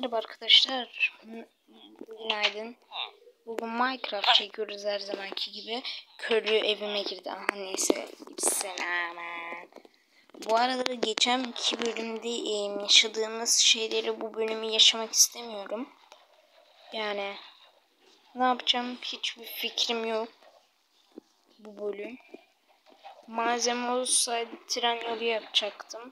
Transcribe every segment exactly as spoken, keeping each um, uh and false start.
Merhaba arkadaşlar. Günaydın. Bugün Minecraft çekiyoruz her zamanki gibi. Köylü evime girdi. Aha neyse. Gitsin hemen. Bu arada geçenki bölümde yaşadığımız şeyleri bu bölümü yaşamak istemiyorum. Yani ne yapacağım hiçbir fikrim yok. Bu bölüm. Malzeme olsaydı tren yolu yapacaktım.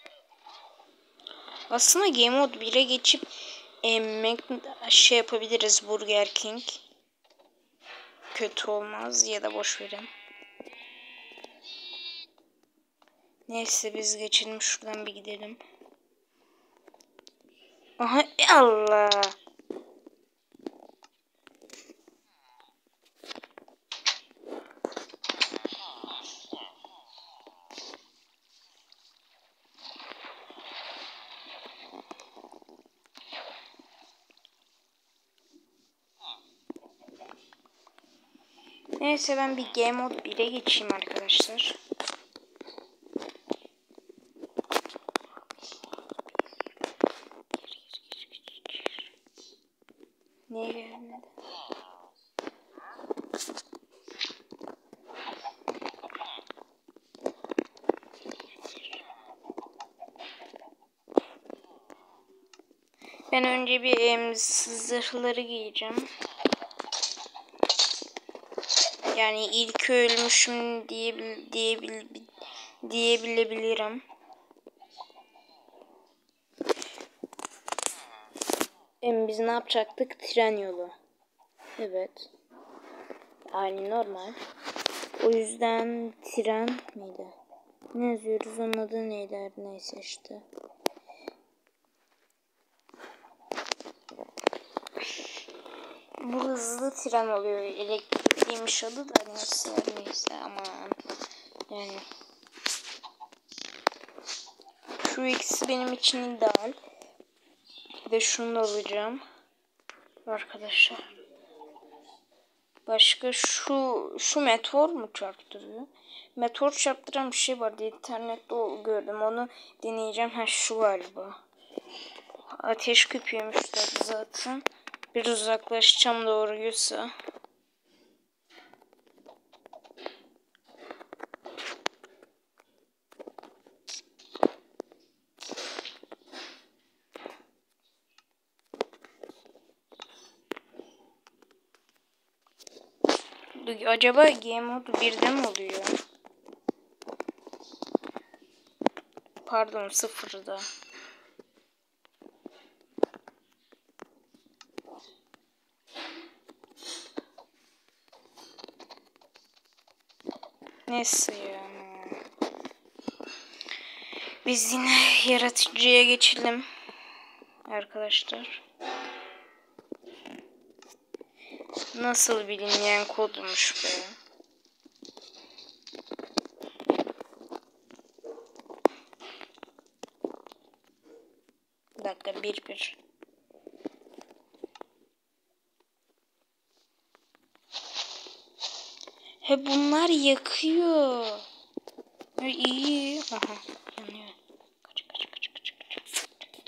Aslında Game Mode bire geçip e, şey yapabiliriz, Burger King. Kötü olmaz ya da boş verin. Neyse biz geçelim, şuradan bir gidelim. Aha Allah. Neyse ben bir Game Mode bire geçeyim arkadaşlar. Niye gelmedi? Ben önce bir em, zırhları giyeceğim. Yani ilk ölmüşüm diyebil diyebil diyebilebilirim. Em, biz ne yapacaktık? Tren yolu. Evet. Yani normal. O yüzden tren miydi? Ne yazıyoruz? Onun adı neydi? Her neyse işte. Bu hızlı tren oluyor. Elektrikliymiş adı da neyse neyse aman. Yani. Şu ikisi benim için ideal. Bir de şunu da alacağım. Arkadaşlar. Başka şu şu meteor mu çarptırıyor? Meteor çarptıran bir şey vardı. İnternette o gördüm. Onu deneyeceğim. Ha şu galiba. Ateş küpüymüşler zaten. Bir uzaklaşacağım doğruysa. Acaba Game Mode birde mi oluyor? Pardon, sıfırda. Neyse yani. Biz yine yaratıcıya geçelim. Arkadaşlar. Nasıl bilinmeyen kodmuş be. Bir dakika, bir bir. He bunlar yakıyor. E, iyi. Aha yanıyor. Kaç kaç kaç kaç kaç.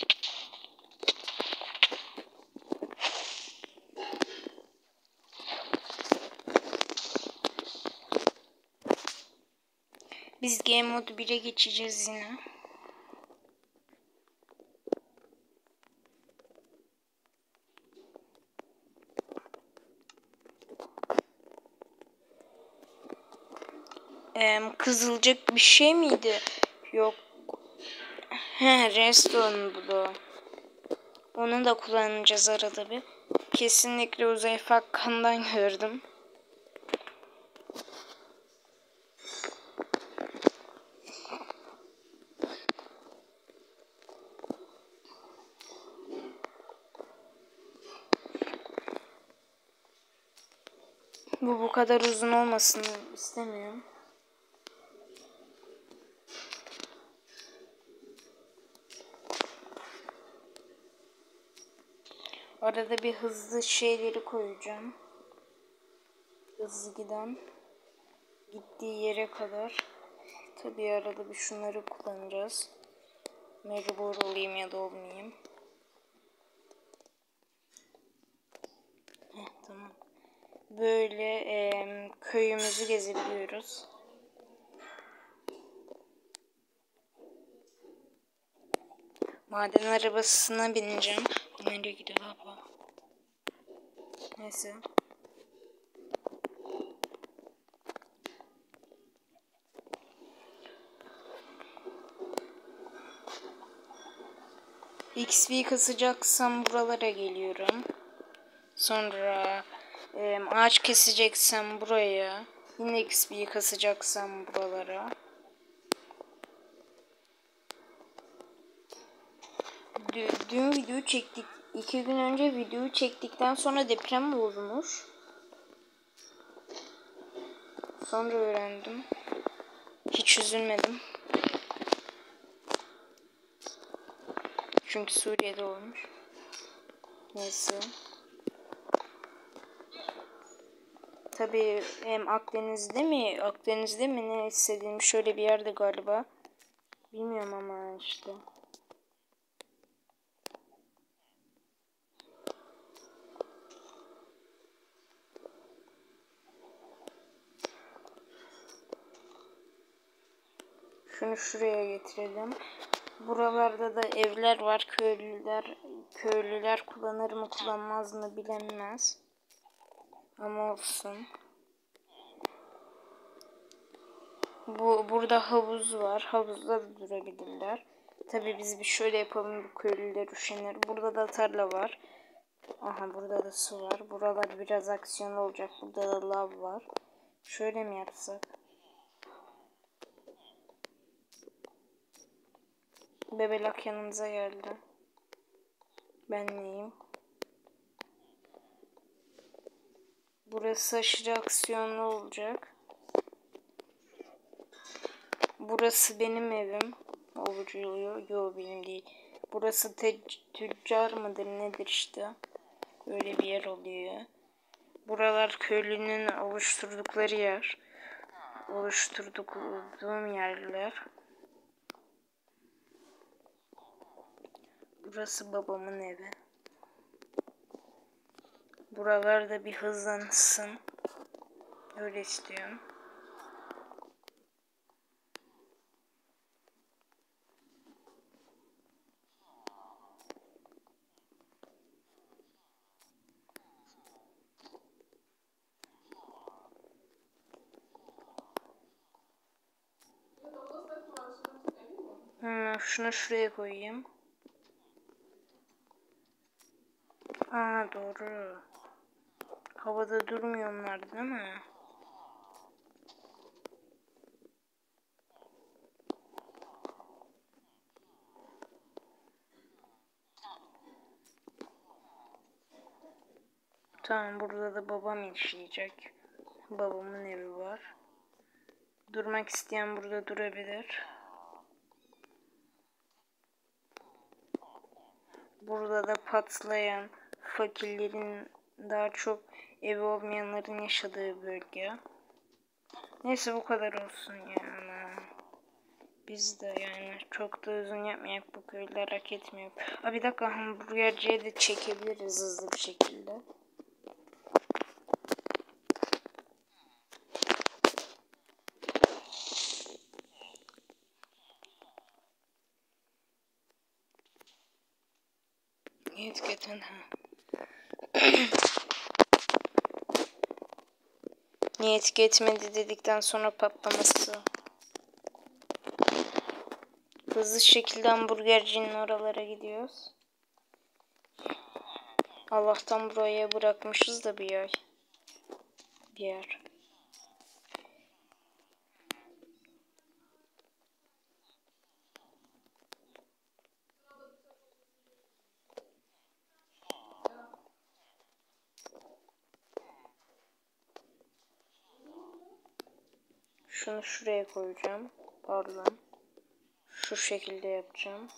Biz Game Mode bire geçeceğiz yine. Ee, kızılcık bir şey miydi? Yok. He, Redstone bu da. Onu da kullanacağız arada bir. Kesinlikle uzay hakkından gördüm. Bu bu kadar uzun olmasını istemiyorum. Arada bir hızlı şeyleri koyacağım. Hızlı giden. Gittiği yere kadar. Tabii arada bir şunları kullanacağız. Mecbur olayım ya da olmayayım. böyle e, köyümüzü gezebiliyoruz. Maden arabasına bineceğim. Nereye gidiyor abla? Neyse. X P kasacaksam buralara geliyorum. Sonra e, ağaç keseceksem buraya. Yine X P kasacaksam buralara. Dün, dün video çektik. İki gün önce videoyu çektikten sonra deprem olmuş. Sonra öğrendim. Hiç üzülmedim. Çünkü Suriye'de olmuş. Neyse. Tabii hem Akdeniz'de mi, Akdeniz'de mi ne hissedilmiş şöyle bir yerde galiba. Bilmiyorum ama işte. Şunu şuraya getirelim. Buralarda da evler var. Köylüler köylüler kullanır mı kullanmaz mı bilinmez. Ama olsun. Bu burada havuz var. Havuzda da durabilirler. Tabii biz bir şöyle yapalım, bu köylüler üşenir. Burada da tarla var. Aha, burada da su var. Buralar biraz aksiyon olacak. Burada da lav var. Şöyle mi yapsak? Bebelak yanımıza geldi. Ben neyim? Burası aşırı aksiyonlu olacak. Burası benim evim. Oluyor. Yok, benim değil. Burası tüccar mıdır nedir işte. Böyle bir yer oluyor. Buralar köylünün oluşturdukları yer. Oluşturduğum yerler. Burası babamın evi. Buralarda bir hızlansın. Öyle istiyorum. Hmm, şunu şuraya koyayım. Aa, doğru. Havada durmuyorlar değil mi? Tamam, burada da babam yaşayacak. Babamın evi var. Durmak isteyen burada durabilir. Burada da patlayan fakirlerin, daha çok evi olmayanların yaşadığı bölge. Neyse, bu kadar olsun yani. Biz de yani çok da uzun yapmayak, bu köylüler hak etmiyor. Aa, bir dakika, hamburgerciye de çekebiliriz hızlı bir şekilde. Niyet getirin ha. Niyet getmedi dedikten sonra patlaması. Hızlı şekilde hamburgercinin oralara gidiyoruz. Allah'tan buraya bırakmışız da bir yer. Bir yer. Şunu şuraya koyacağım. Pardon. Şu şekilde yapacağım.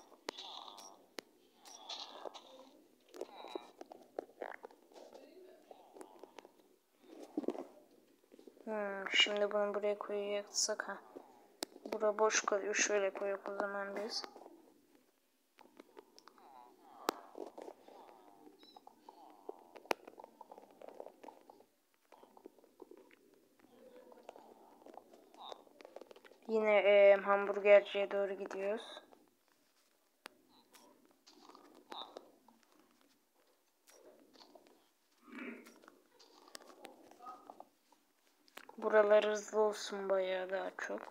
Hmm, şimdi bunu buraya koyacaksak ha. Bura boş kalıyor. Şöyle koyup o zaman biz. Yine e, hamburgerciye doğru gidiyoruz. Buralar hızlı olsun bayağı daha çok.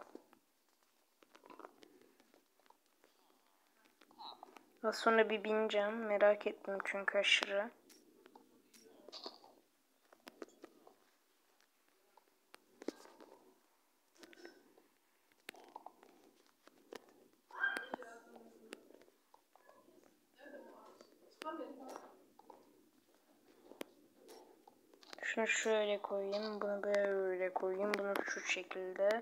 Daha sonra bir bineceğim. Merak ettim çünkü aşırı. Şunu şöyle koyayım. Bunu böyle koyayım. Bunu şu şekilde.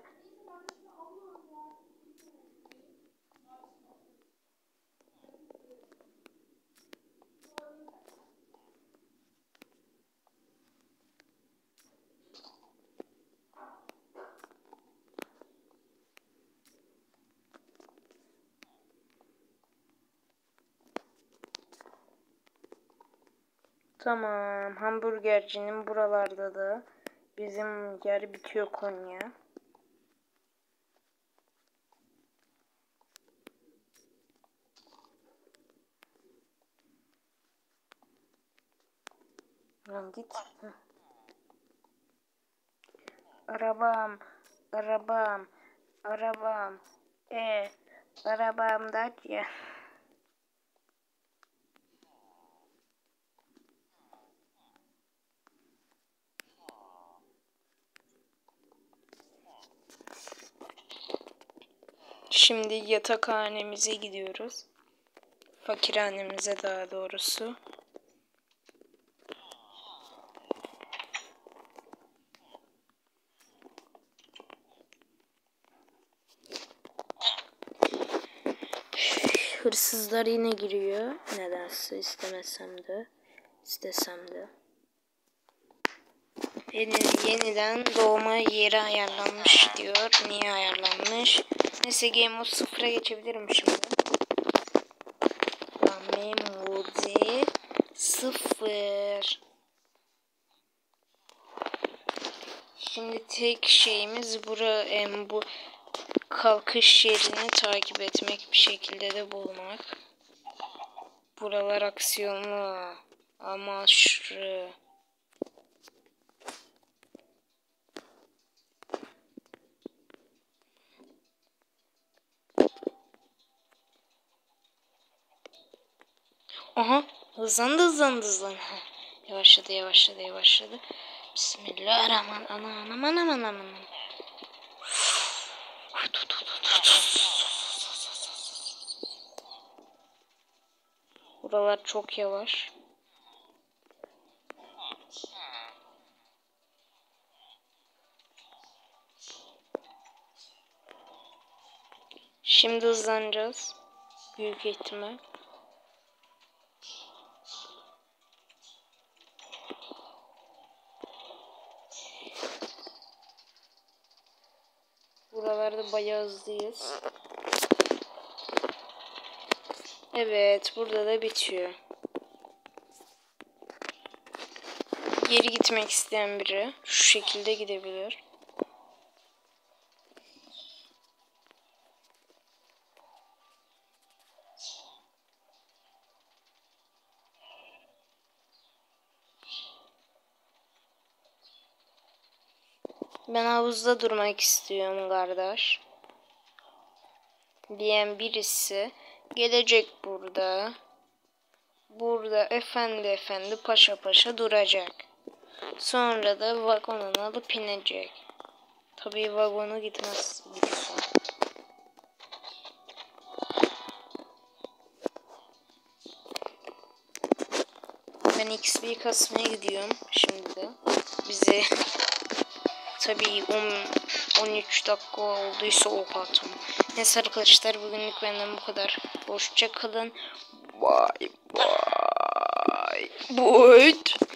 Tamam. Hamburgercinin buralarda da bizim yer bitiyor Konya. Lan git. Hı. Arabam. Arabam. Arabam. E. Arabam da ya. Şimdi yatakhanemize gidiyoruz. Fakirhanemize daha doğrusu. Hırsızlar yine giriyor. Nedense istemesem de. İstesem de. Yeni, yeniden doğma yeri ayarlanmış diyor. Niye ayarlanmış? Neyse game mode sıfıra geçebilirim şimdi. Game mode sıfır. Şimdi tek şeyimiz bura, em, bu kalkış yerini takip etmek, bir şekilde de bulmak. Buralar aksiyonlu ama aşırı. Aha, hızlandı hızlandı hızlandı. Yavaşladı yavaşladı yavaşladı. Bismillahirrahmanirrahim. Aman aman aman aman. Buralar çok yavaş. Şimdi hızlanacağız. Büyük ihtimal. Buralarda bayağı hızlıyız. Evet, burada da bitiyor. Geri gitmek isteyen biri şu şekilde gidebilir. Ben havuzda durmak istiyorum kardeş diyen birisi gelecek burada. Burada efendi efendi paşa paşa duracak. Sonra da vagonunu alıp inecek. Tabii vagonu gitmez. Ben X P kasmaya gidiyorum şimdi de. Bize tabii on üç dakika olduysa o patım. Neyse arkadaşlar, bugünlük benden bu kadar. Hoşça kalın. Bye bye. Bye.